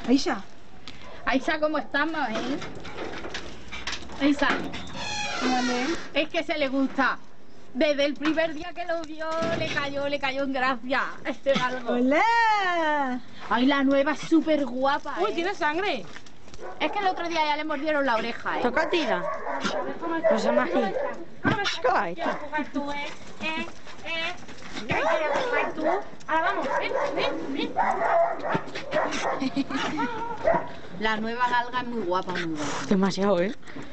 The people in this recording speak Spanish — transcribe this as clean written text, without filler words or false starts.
Aisha. Aisha, ¿cómo estamos, Aisha. Vale. Es que se le gusta. Desde el primer día que lo vio, le cayó en gracia este galgo. ¡Hola! Ay, la nueva es súper guapa, Uy, tiene sangre. Es que el otro día ya le mordieron la oreja, Toca tira. Pues es más ahí. Ay, Ahora vamos, ven. La nueva galga es muy guapa, muy guapa. demasiado,